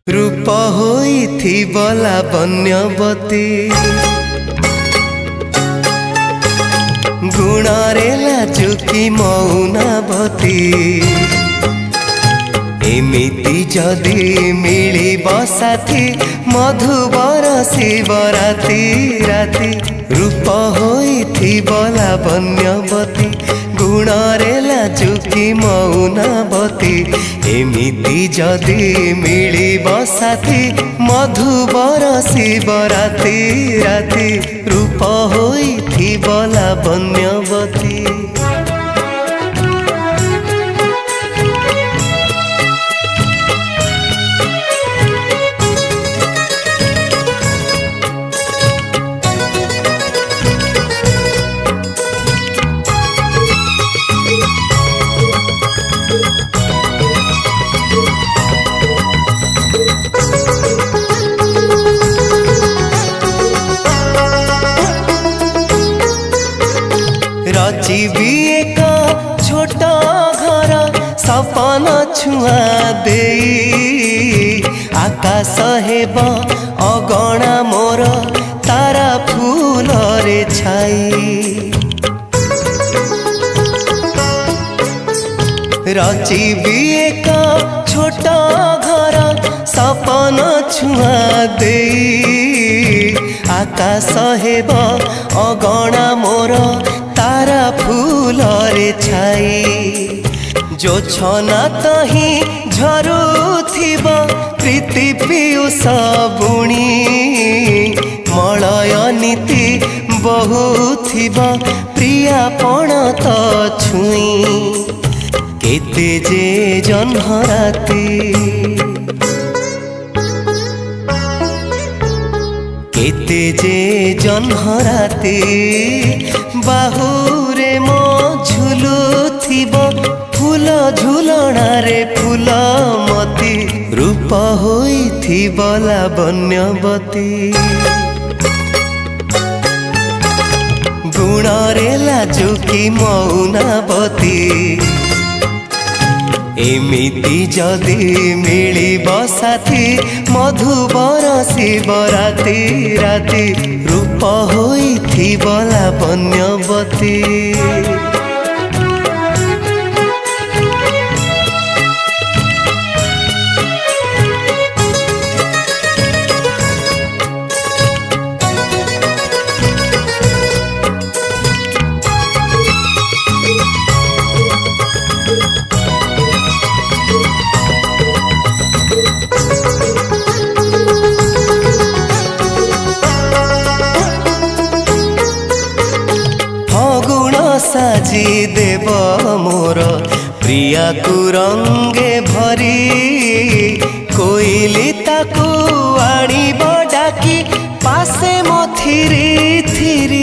रूप होई बला बन्यवती गुणरे लाजुकी मौनावती एमिति जदि मिलिब साथी मधुबर शिवराती राती रूप होई बला बन्यवती गुणरे लाजुकी मौनावती एमिति जदि मिलिब साथी मधुबर शिवराती राती रूप होई बला बन्यवती रचिबी एक छोटा घर सपन छुआ दे आकाश हेब अगणा मोर तारा फूल रे छाई रचिबी एक छोटा घर सपन छुआ दे आकाश हेब अगणा मोर तारा फूल रे छाई जो छना तही झरुथिब प्रीति पीयूष बुणी मलय नीति बहुथिब प्रियापण तो छुई केते जे जन्म राती केते जे जन्म राती बाहुरे मो झुलुथिब फूल झुलणारे फूल मती रूप होई बला बन्यवती गुणरे लाजुकी मौनावती एमिति जदि मिलिब साथी मधुबर शिवराती राती रूप होई बला बन्यवती साजी देव मोर प्रिया को रंगे भरी कोइली ताकू आनिब डाकी पासे मो थिरी थिरी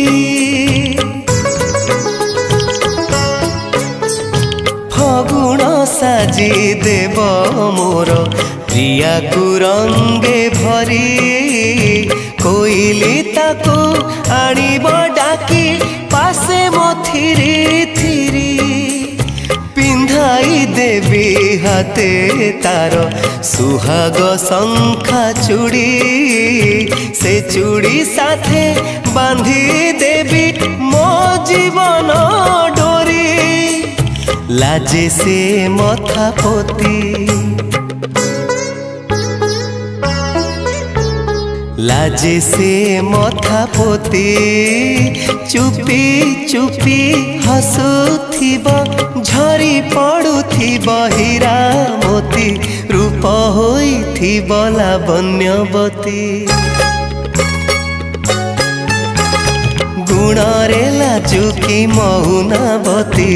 फगुण साजी देव मोर प्रिया को रंगे भरी कोइली ताकू आनिब डाकी पासे मो थिरी थिरी पिंधाई देवी हाथे तार सुहाग शंखा चूड़ी से चूड़ी साथे बांधी देवी मो जीवन डोरी लाजे से मथा पोती लाजे से मथा पोती चुपी चुपी हसुथिब झरी पड़ुथिब हीरा मोती रूप होई बला बन्यवती गुणरे लाजुकी मौनावती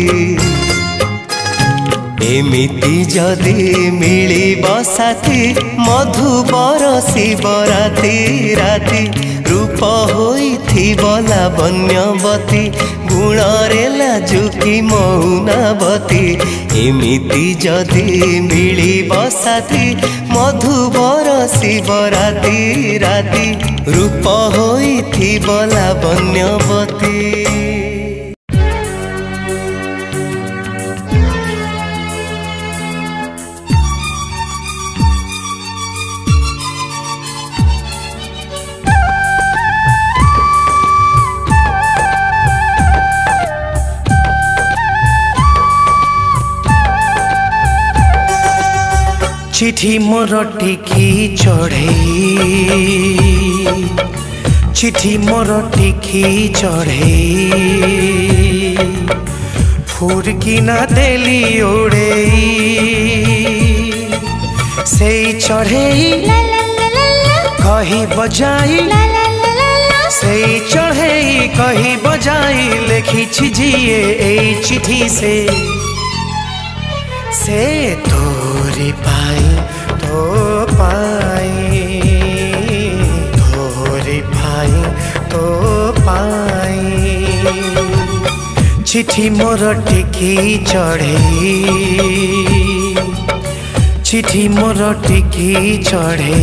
एमिति जदि मिलिब साथी मधुबर शिवराती राती रूप होई बला बन्यवती गुणरे लाजुकी मौनावती एमिति जदि मिलिब साथी मधुबर शिवराती राती रूप होई बला बन्यवती चिठी मोर टिकी चढ़े चिठी मोर टिकी चढ़े फुरकी ना देली ओढ़े से चढ़े कही बजाई से चढ़े कही बजाई लिखी जिए ए चिठी से तोरी पाई तो पाई तोरी पाई तो पाई चिठी मोर टिकी चढ़े चिठी मोर टिकी चढ़े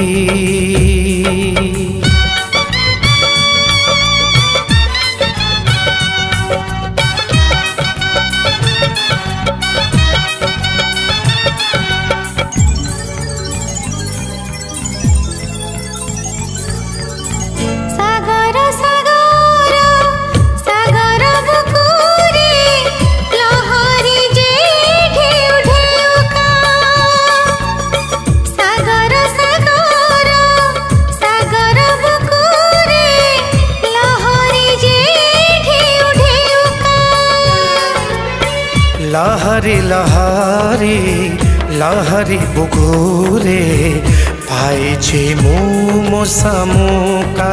लहरी लहरी लहरी बुगुरे पाइछे मो सामुका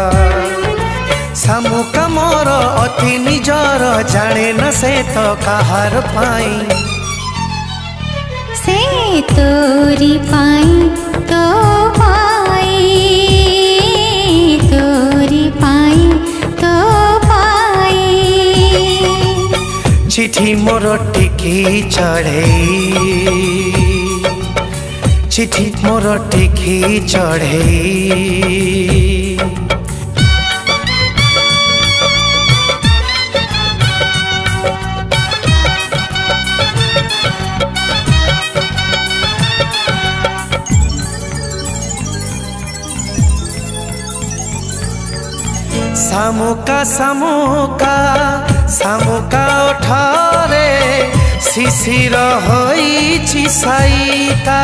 सामुका मोर अति निजर जाने न से तो कहार पाई से तोरी पाई तो पाई तोरी पाई तो पाई चिठी मोर टिकी चढ़े चिठी मोर टिकी चढ़े सामुका सामुका सामुका उठारे शिशिर होइछि साइता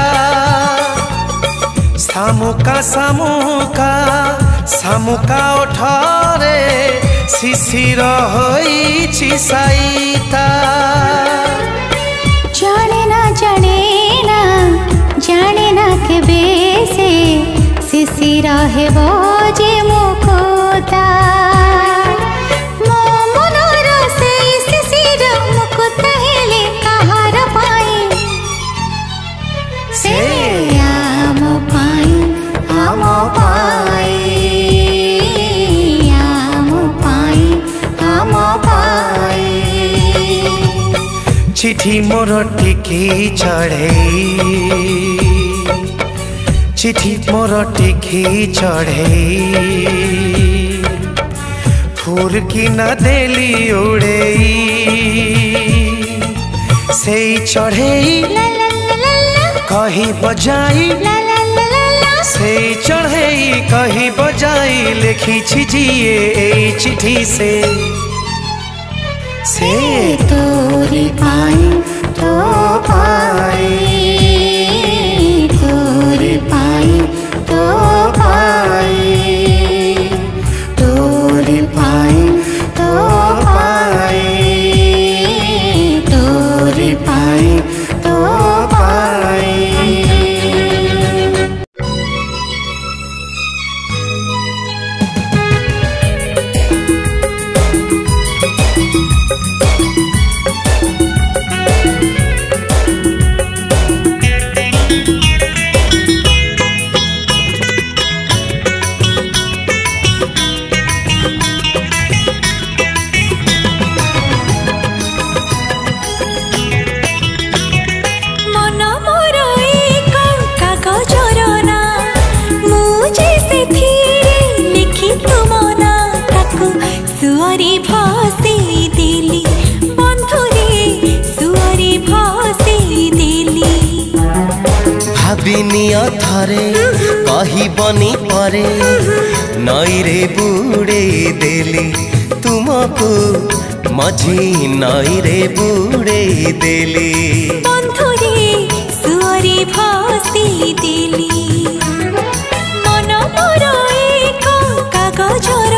सामुका सामुका सामुका उठारे शिशिर होइछि साइता जाने ना केबे से शिशिर हेबो जे मुकुता चिठी मोर टिकी चढ़े चिठी मोर टिकी चढ़े फुरकी न देली उड़े से चढ़े कही बजाई से चढ़े कही बजाई लिखी जिए ए चिठी से तोरी पाई तो पाई तोरी पाई तो पाई तोरी पाई तो पाई तोरी पाई तो पाई भाविनिया थरे कहबनी परे नई रे बुड़े देली तुमको मझी नई रे बुड़े देली बंधुरे सुअरी भासी देली मन मोर एक कागजर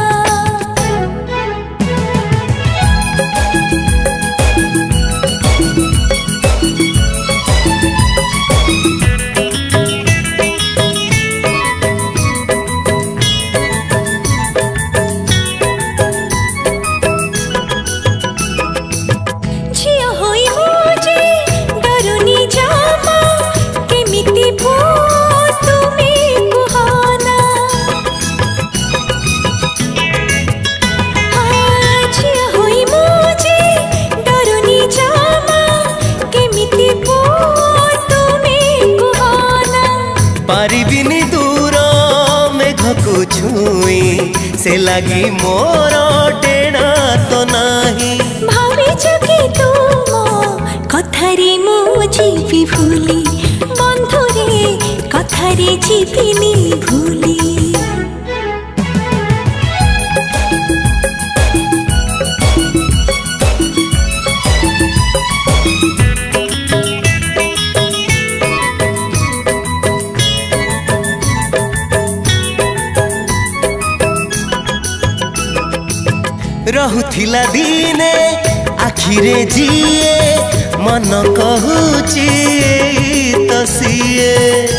पारिबिनी दूर मेघको छुई से लगी मोर डेणा तो नाही भाविछ कि तुम कथारे मु जीवी भूली बंधुरे कथारे जीविनी भूली रहुथिला दिने आखिरे जिए मन कहूची तो सिए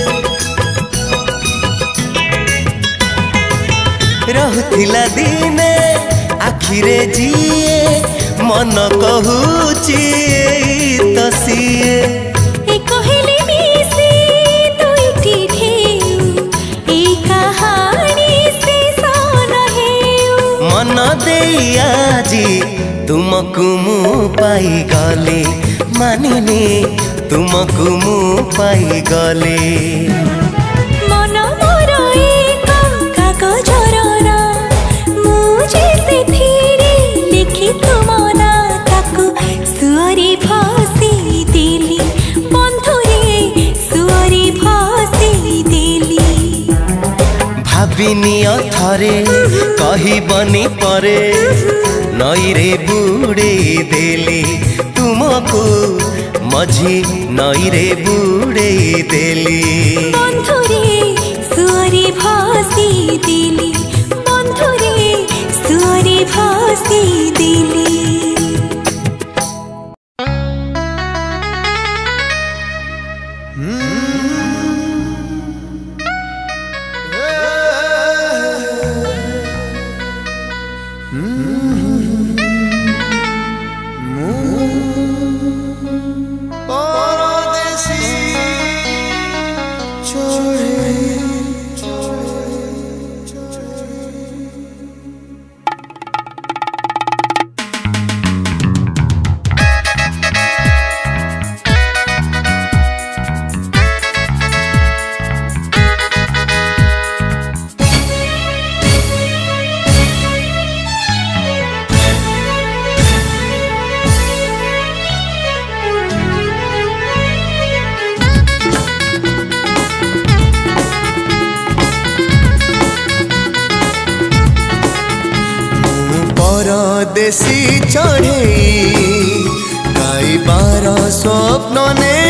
रहुथिला दिने आखिरे जिए मन कहूची तो सिए ए कहले मिसी दुईटी ढेउ ए कहानी से सन हेउ मन देई आजी तुमको मु पाई गले मानिने तुमको मु पाई गले मन मोर एक कागजर मुझे से फिरे लिखी तुम ना ताकू सुअरी भासी देली बंधुरे सुअरी भासी देली भाबिनी अथरे कहबनी परे नई रे बुड़े देली तुमको मझी नई रे बुड़े देली बंधुरे सुअरी भासी देली बंधुरे सुअरी भासी देली परदेसी चढ़े गाइबार स्वप्न ने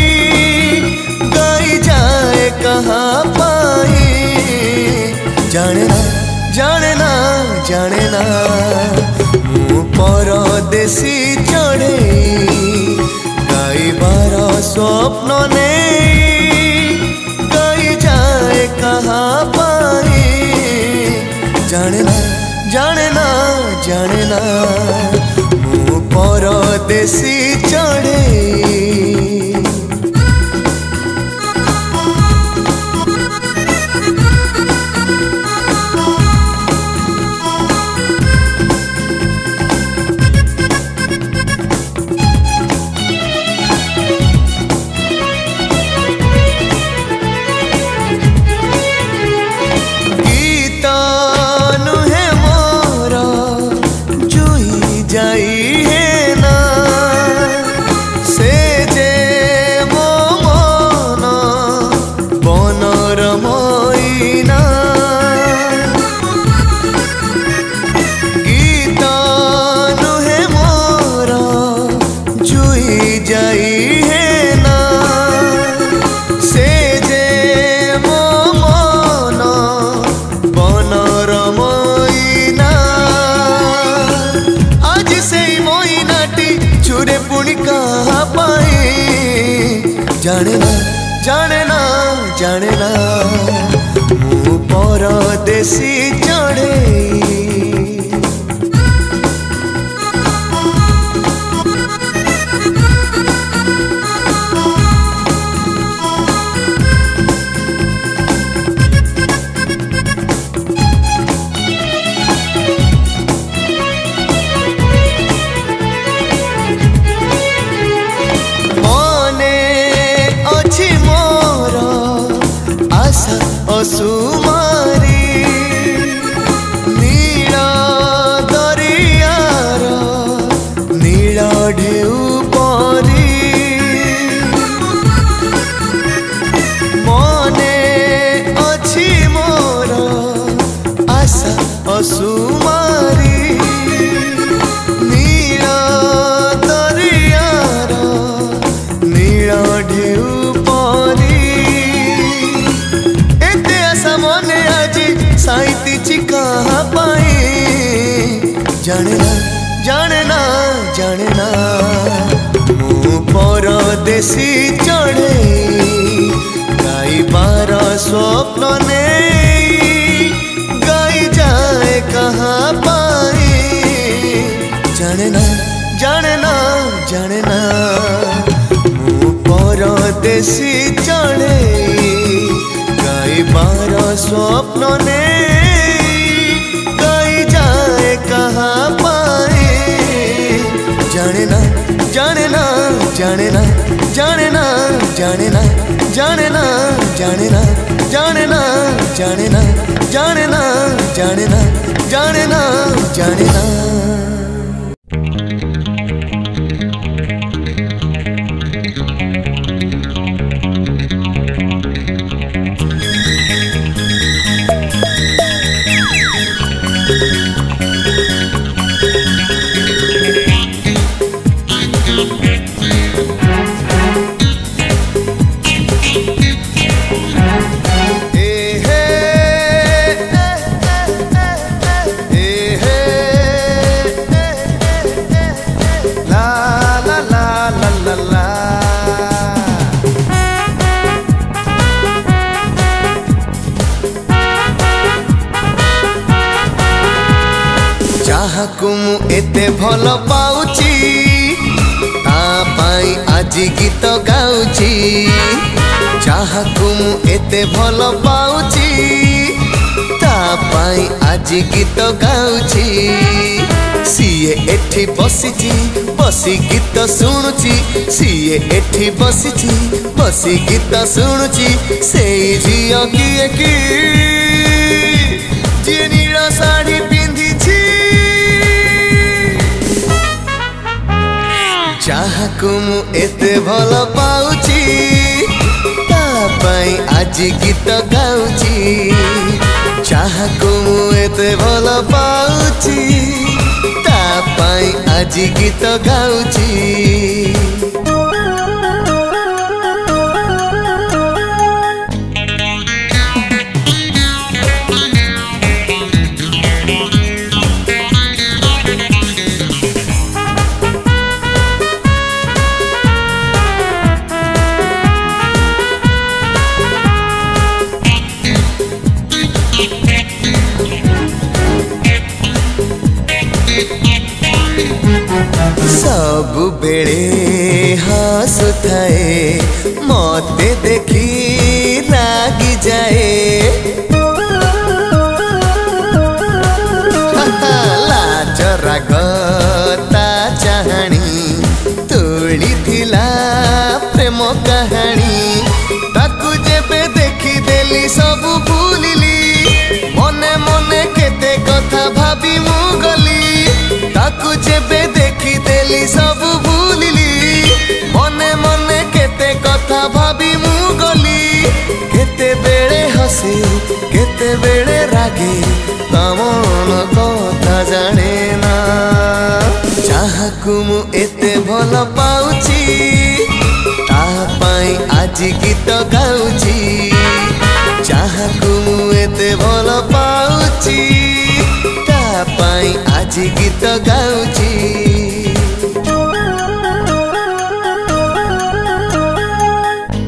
गाई जाए कहाँ पाई जानना जानना जानना मु परदेसी चढ़े गाइबार स्वप्न ने गाई जाए कहाँ पाई जानना जानना जानना मु परदेसी चढ़े जाने ना जाने ना जाने ना मु परदेसी चढ़े असुमारी नील दरियार नील ढेउ परी मने अछि मोर आशा असुमारी नील दरियार नील ढेउ साइती कहाँ पाई जाने ना जाने ना जाने ना मु परदेसी चढ़े गाइबार स्वप्न ने गाई जाए कहाँ पाई जाने ना जाने ना जाने ना मु परदेसी चढ़े गाइबार स्वप्न ने गाई जाए कहाँ पाए जाने ना जाने ना जाने ना जाने ना जाने ना जाने ना जाने ना जाने ना जाने ना जाने ना जाने ना जाने ना जाने ना जहाकु मु एते भल पाउची ता पाई आजी गीत गाउची जहाकु मु एते भल पाउची ता पाई आजी गीत गाउची सीए एठी बसिची बसी गीत शुणुची सीए एठी बसिची बसी गीत शुणुची सेई झियो किए की जे नील साड़ी पिंधिची जहाकु मु एते भल पाउची ता पाई आजी गीत गाउची जहाकु मु एते भल पाउची ता पाई आजी गीत गाउची सब बेड़े हसुथाए मते देखी रागी जाए लाज राग ता चाहाणी तोड़ी थिला प्रेम कहानी ताकू जेबे देखी देली सब भूलिली मने मने केते कथा भाभी मु गली ताकू जेबे देखी देली सब भूलिली मने मने केते कथा भाभी मु गली केते बेड़े हसे केते बेड़े रागे तमन कथा जाने ना जहाकु मु एते भल पाउची ता पाई आजी गीत गाउची जहाकु मु एते भल पाउची ता पाई आजी गीत गाउची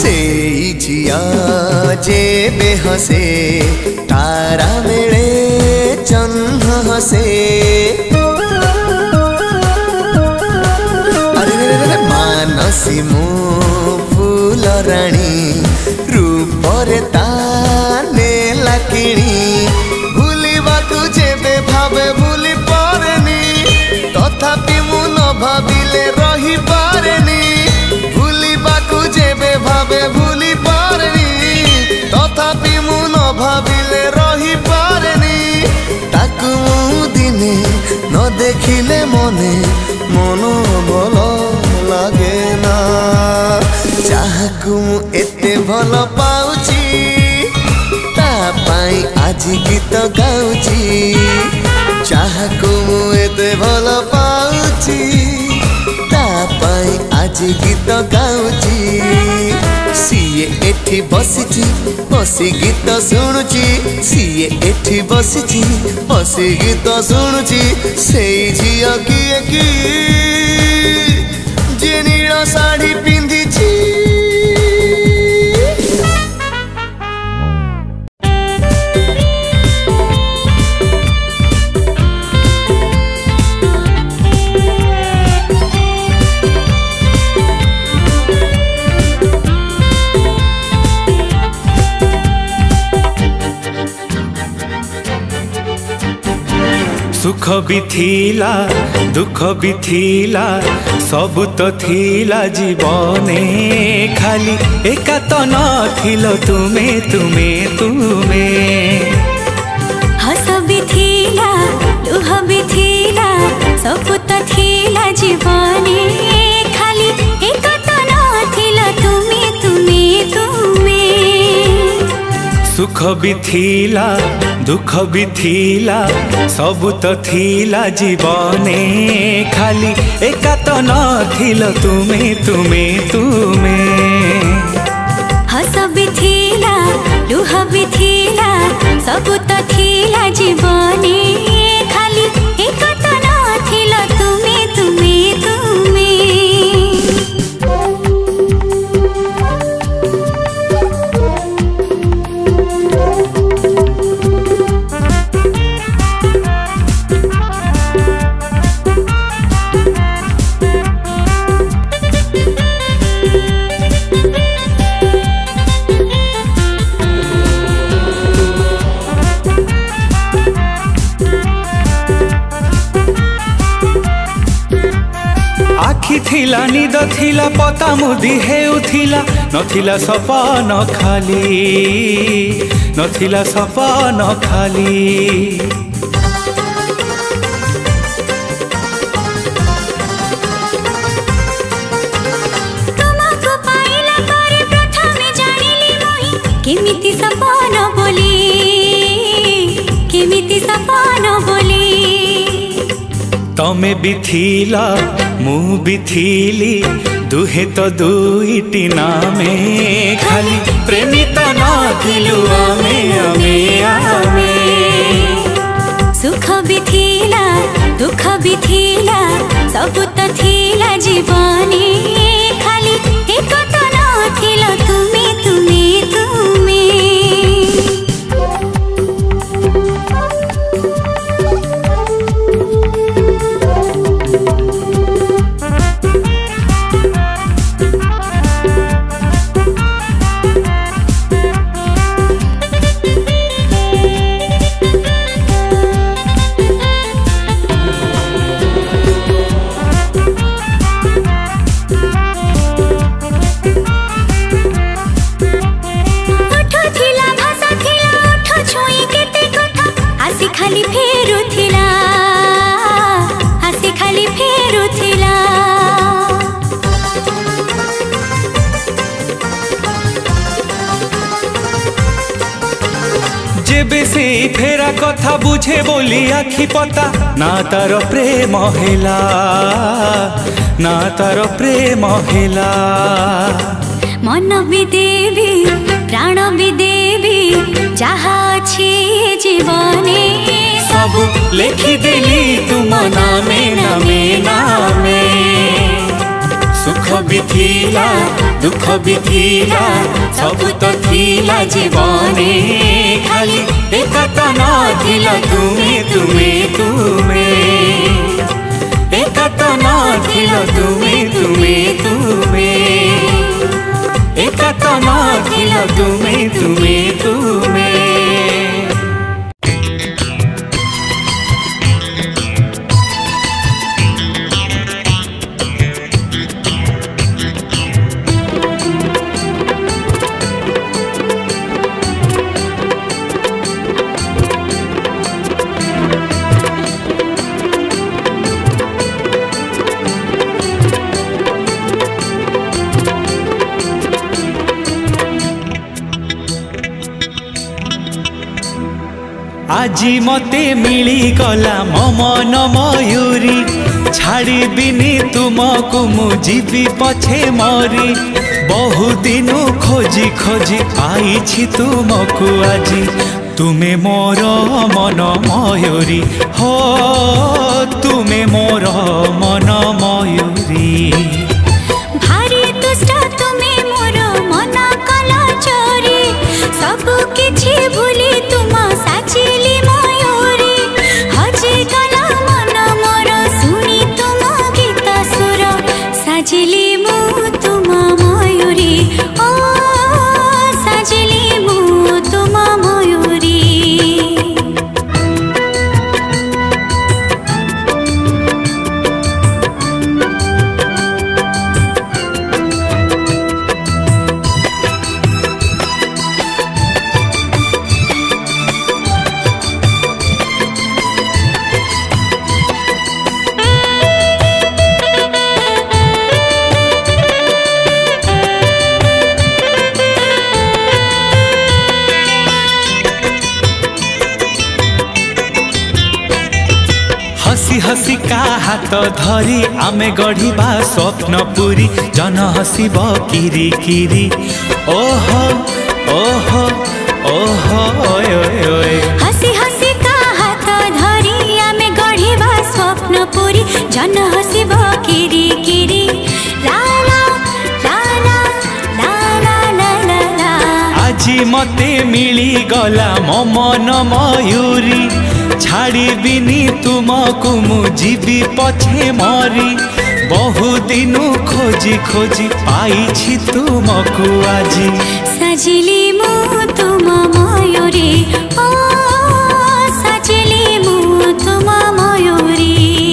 से जिया जेबे हसे तारा मेले चंद हसे अरे मानसी मु फूल राणी रूपरे ताने लाकिणी भूलिबा तू जेबे भावे भूली पारेनी तथापि मु न भाविले रही पारेनी भूलिबा तू जेबे भावे भूली पारेनी तथापि मु न भाविले रही पारेनी ताकू दिने न देखिले मने मन भल लागे ना जाहाकू एते भल पाउची ता पाई आज गीत गाउची जाहाकू एते भल पाउची ता पाई आज गीत गाउची सीए एठी बसिची बसी गीत शुणुची सीए एठी बसिची बसी गीत शुणुची सेई झिया किए की जे नील साड़ी पिंधिची सुख भी थीला दुख भी थीला सब तो थीला जीवने खाली एका तो न थिलो तुमे तुमे तुमे हस भी थीला लुह भी थीला सब तो थीला जीवने खाली एक तो न थिलो तुमे तुमे तुमे सुख भी थीला दुख भी थीला सब तो थीला जीवने खाली एका तो न थिलो तुमे तुमे तुमे हस भी थीला लुह भी थीला सब तो थीला जीवने खाली एक तो न थिलो तुमे तुमे तुमे थिला निद थिला पता मुदी हेउथिला नथिला सपन खाली नथिला सपन खाली तुमको पाइला करे प्रथमे जानिली मोहि केमिति सपन बोली केमिति सपन बोली तमे भी थिला मु भी थीली दुहे तो दुईटी नामे खाली प्रेमी तो न थिलु आमे आमे आमे सुख भी थीला दुख भी थीला सब तो थीला जीवने खाली एक तो न थिलो तुमे तुमे तुमे खाली फेरुथिला आसे खाली फेरुथिला जेबे से फेरा कथा बुझे बोली आखि पता ना तार प्रेम हेला ना तार प्रेम हेला मन भी देवी प्राण भी देवी जहा छी जीवने सब लिखिदेली तुम नामे नामे नामे सुख भी थिला दुख भी थिला सबु तो थिला जीवने खाली एका तो नथिला तुमे तुमे तुमे एका तो नथिला तुमे तुमे तुमे एका तो नथिला तुमे तुमे तुमे आजी मते मिली गला मो मन मयूरी छाड़बिनी तुमको मु जीवी पछे मरी बहु दिन खोजी खोजी पाइछि तुमको आजी तुमे मोर मन मयूरी हो तुमे मोर मन मयूरी भारी दुष्ट तुमे मोर मन कला चोरी सब किछि भूली तुम साचिली मयूरी हजे गला मन मोर सुनी तुम गीत सुर साजिली मु तुम मयूरी ओ साजिली मु तुम मयूरी हसी हसी का हाथ धरी आमे गढ़िबा स्वप्न पूरी जन हसीब किरी किरी ओहो ओहो ओहो ओए ओए ओए हसी हसी का हाथ धरी आमे गढ़िबा स्वप्न पूरी जन हसीब किरी किरी ला ला ला ला ला ला ला ला आजी मते मिली गला मो मन मयूरी छाड़बिनी तुमको मु जीवी पछे मरी बहु दिन खोजी खोजी पाइछि तुमको आजी साजिली मु तुम मयूरी ओ साजिली मु तुम मयूरी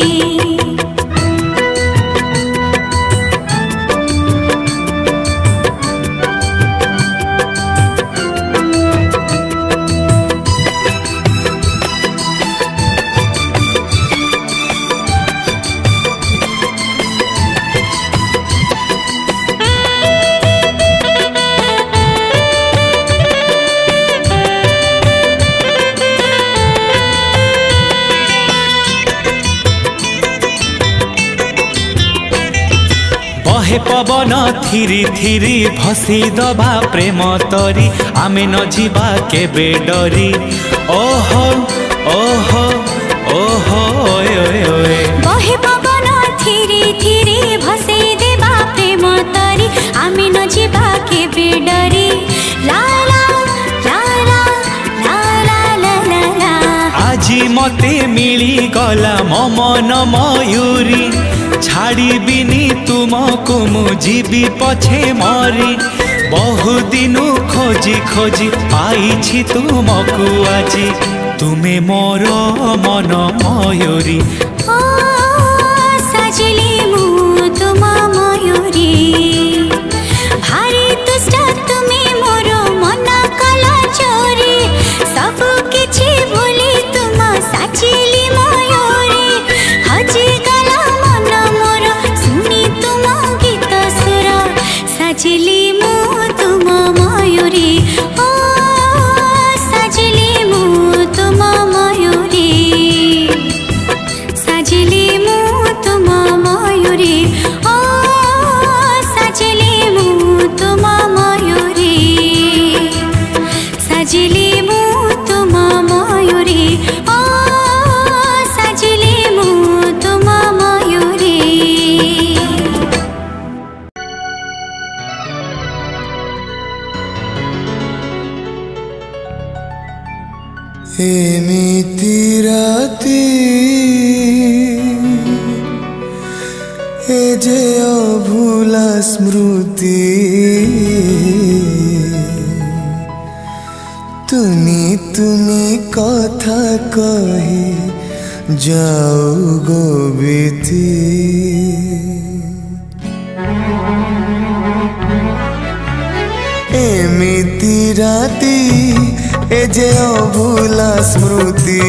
बहे पवन थिरी थिरी भसी दबा प्रेम तरी आमे न जीवा केबे डरी ओहो ओहो ओहो ओए ओए ओए बहे पवन थिरी थिरी भसे देबा प्रेम तरी आमे न जीवा केबे डरी ला ला ला ला ला ला ला ला ला आजी मते मिली गला मो मन मयूरी छाड़बिनी तुमको मु जीवी पछे मरी बहु दिन खोजी खोजी पाइछि तुमको आजी तुमे मोर मन मयूरी ओ साजिली मु तुम मयूरी भारी दुष्ट तुमे मोर मन कला चोरी सब किछि भूली तुम साजिली मयूरी हजे गला मन मोर सुनी तुम गीत सुर साजिली मु तुम मयूरी ओ साजिली मु तुम मयूरी ए जे अभूला स्मृति तुनी तुनी कथा कही जाऊ गो बीती एमिति राती ए जे अभूला स्मृति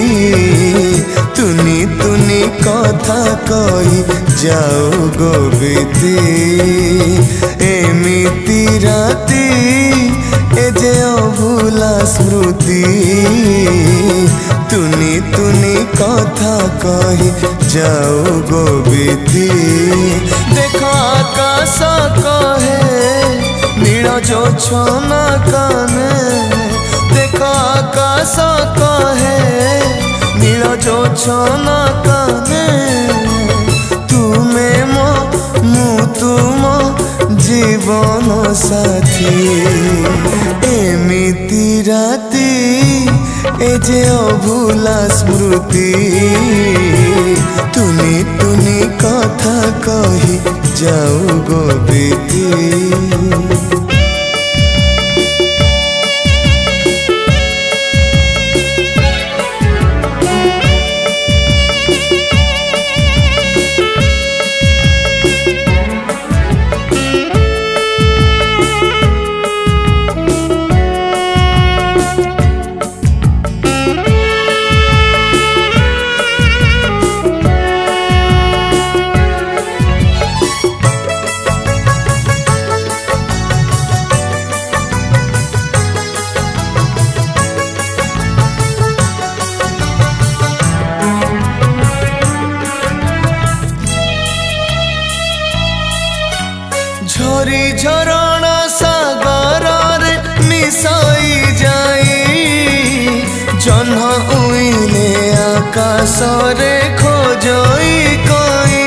तुनी तुनी कथा कही जाऊ गो बीती एमिति राती ए जे अभूला स्मृति तुनी तुनी कथा कही जाऊ गो बीती देख आकाश कहे नील जोछना काने देख आकाश कहे नील जोछना काने तुमे मो मु तुम जीवन साथी एमिति राती ए जे अभूला स्मृति तुनी तुनी कथा कही जाऊ गो बीती झरी झरणा सागर रे मिसाई जाई जह्न उइले आकाश रे खोजई कई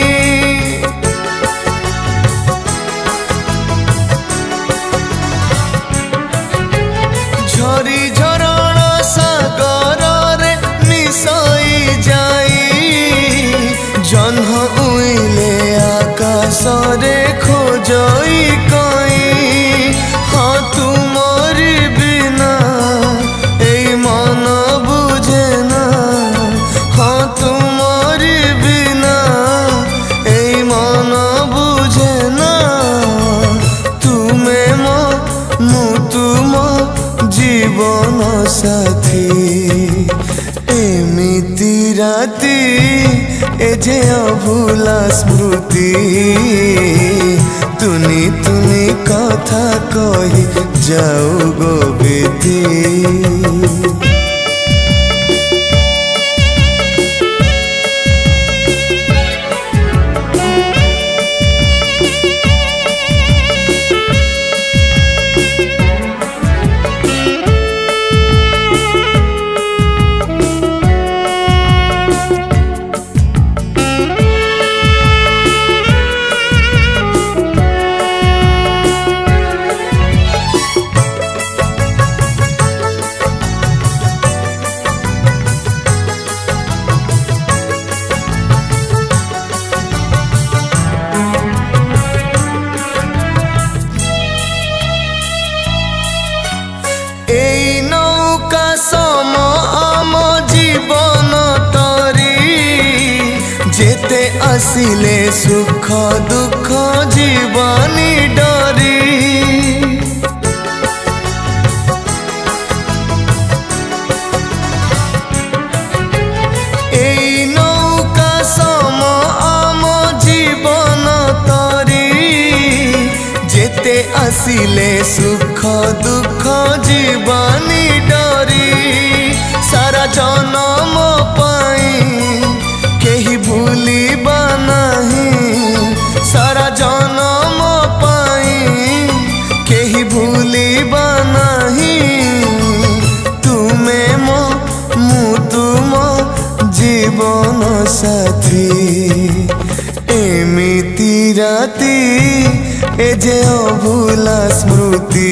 झरी झरणा सागर रे मिसाई जाई जह्न उइले आकाश रे खोजई कई हाँ तुमरी बिना ए मन बुझे ना हाँ तुमरी बिना ए मन बुझे ना तुमे मो मु तुम जीवन साथी एमिति राती ए जे अभूला स्मृति तुनी तुनी कथा कही जाऊ गो बीती जेते आसिले सुख दुख जीवनी डरी एई नौका सम आम जीवन तरी जेते आसिले सुख दुख जीवनी डरी सारा जन्म पाई केही भूलिबा नहीं सारा जन्म पाई केही भूलिबा नहीं तुमे मो मु तुम जीवन साथी एमिति राती ए जे अभूला स्मृति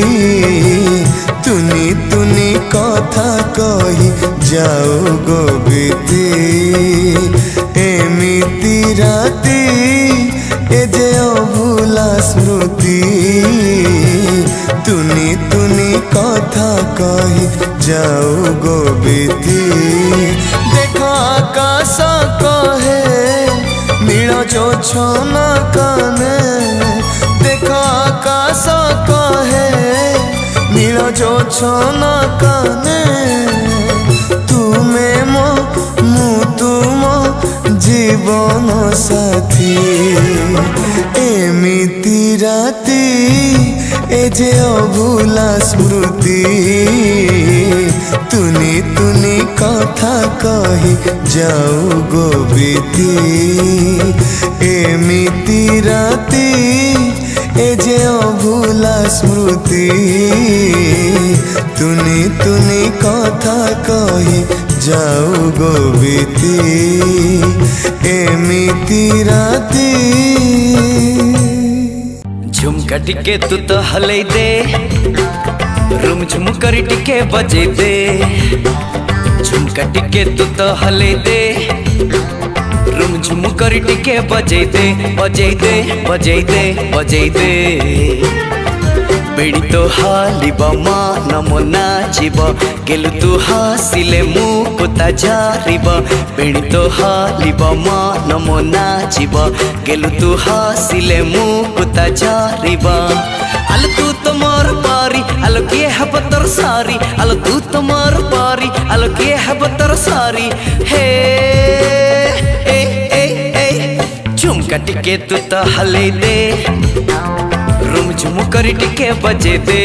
तुनी तुनी कथा कही जाऊ गो बीती एमिति राती ए जे अभूला स्मृति तुनी तुनी कथा कही जाऊ गो बीती देख आकाश कहे नील जोछना काने देख आकाश कहे नील जोछना काने तुमे मो मु तुम जीवन साथी एमिति राती ए जे अभूला स्मृति तुनी तुनी कथा कही जाऊ गो बीती एमिति राती ए जे अभूला स्मृति तुनी तुनी कथा कही जाऊ गो बीती एमिति राती झुमका टिके तू तो हले दे रूम झुम करी टिके बजे दे झुमका टिके तू तो हले दे रूम झुम करी टिके बजे दे बजे दे बजे दे बजे दे बेड़ी तो हालिब मान मना जीव गेलु तू हासिले मु पुता जारिब बेड़ी तो हालिब मान मना जीव गेलु तू हासिले मु पुता जारिब आल तू तो मोर पारी आल किए हब तोर सारी आल तू तो मोर पारी आल किए हब तोर सारी हे ए ए ए झुमका टिके तू तो हले दे रूम झुम करी टिके बजे दे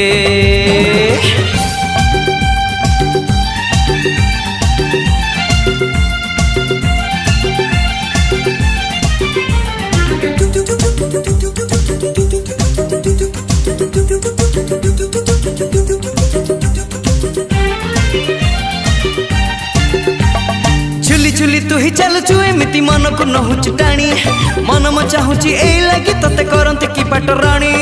झुली झुली तू ही चलुचु एमिति मन को नहु चुटाणी मन म चाहूची ए लगी तते करंते की पाटराणी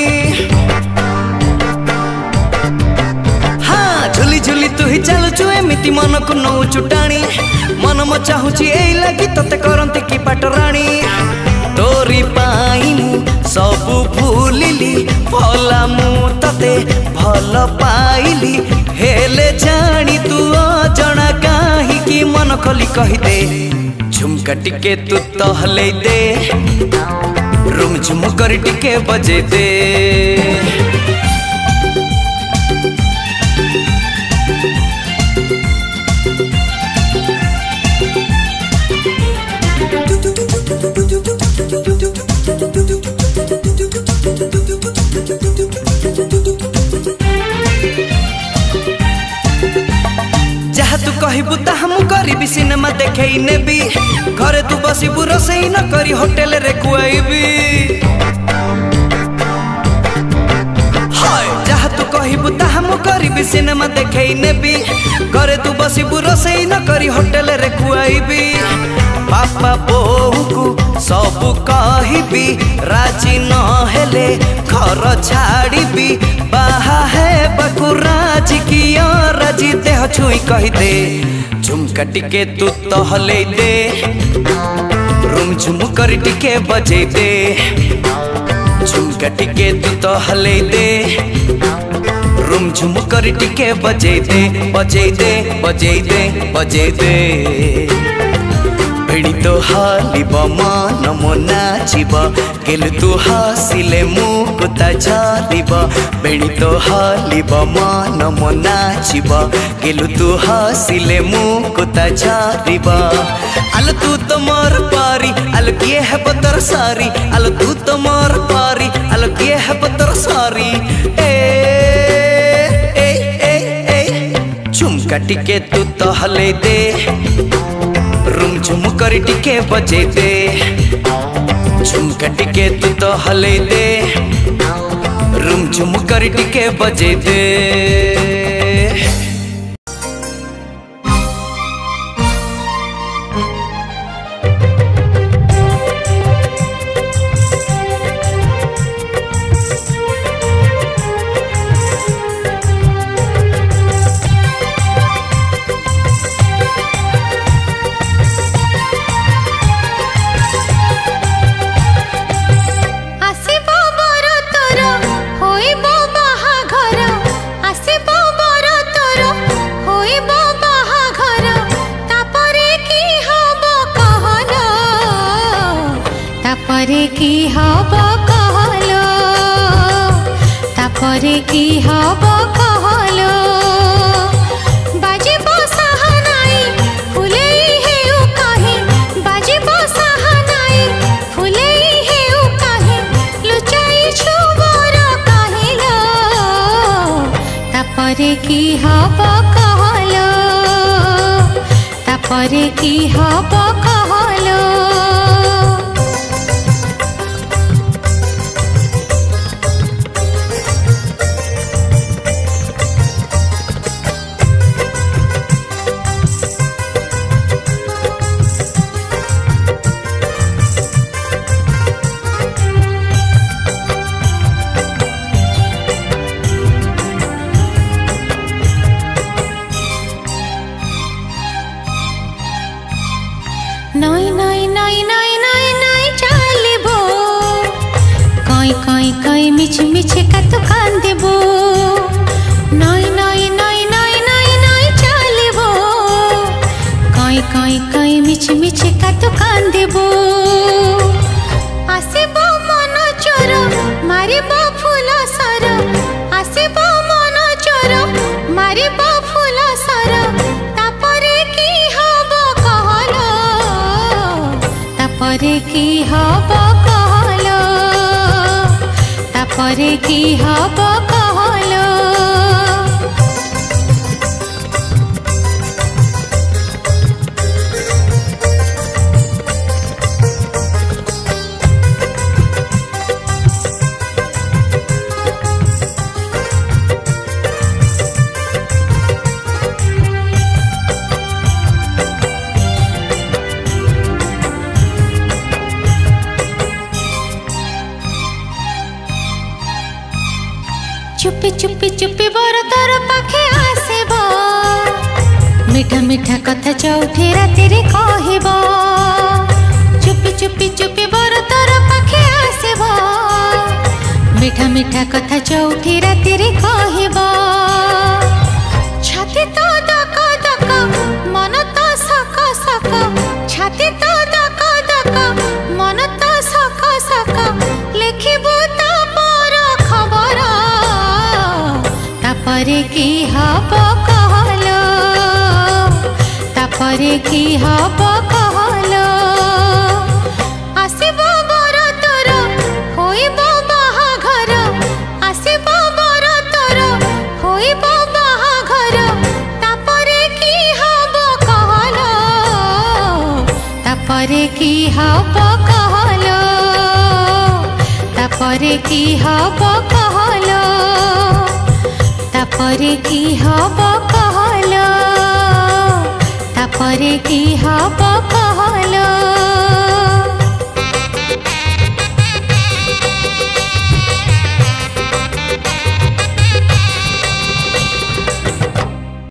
हाँ झुली झुली तू ही चलुचु एमिति मन को नहु चुटाणी मन म चाहूची ए लगी तते करंते की पाटराणी तोरी पाई मु सबु भूलिली भला मु तते भल पाइली हेले जानी तू अजणा काहे की मन खोली कहि दे झुमका टिके तू तो हले दे रूम झुम कर टिके बजे दे जहा तू कहबू ताहा मु करिबी सिनेमा देखई नेबी घरे तू बसिबू रोसई न करी होटल रे खुआइबी हाय जहा तू कहबू ताहा मु करिबी सिनेमा देखई नेबी घरे तू बसिबू रोसई न करी होटल रे खुआइबी पापा बोहू को सब कहिबी राजी न हेले घर छाड़ीबी बाहा है बकु राजी की राजी देह छुई कहि दे झुमका टिके तू तो हले दे रूम झुम कर टिके बजे दे झुमका टिके तू तो हले दे रूम झुम कर टिके बजे दे बजे दे बजे दे बजे दे बेड़ी तो हालिब मान मना जीव गेलु तू हासिले मु पुता जारिब बेड़ी तो हालिब मान मना जीव गेलु तू हासिले मु पुता जारिब आल तू तो मोर पारी आल किए है बतर सारी आल तू तो मोर पारी आल किए है बतर सारी ए ए ए ए झुमका टिके तू तो हले दे रूम झुम कर टिके बजे दे झुमका टिके तू तो हले दे रूम झुम कर टिके बजे दे की हब कहलो तापरे की हब कहलो बाजिबो साहनाई फुलेई हेउ काहे बाजिबो साहनाई फुलेई हेउ काहे लुचाई छुबर काहेलो तापरे की हब कहलो तापरे की हब कहलो नई नई नई नई नई नई चालिबो कई कई कई मिछ मिछ कत कांदेबो नई नई नई नई नई नई चालिबो कई कई कई मिछ मिछ कत कांदेबो आसेबो मन चोर मारिबो फूल सर आसेबो मन चोर मारिबो फूल सर तापरे की हब कहलो तापरे की हब कहलो तापरे की हब कहलो चुपी चुपी चुपी बर तोर पाखे आसेबो मीठा मीठा कथा चौठी राति रे कहबो चुपी चुपी चुपी बर तोर पाखे आसेबो मीठा मीठा कथा चौठी राति रे कहबो छाती तो दक दक मन तो सक सक छाती तो दक दक मन तो सक सक लिखिबो ता पर खबर तापरे की हब कहलो तापरे की हब कहलो आसिबो बर तोर होइबो बाहाघर आसिबो बर तोर होइबो बाहाघर तापरे की हब कहलो तापरे की हब कहलो तापरे की हब कहलो तापरे की हब कहलो तापरे की हब कहलो।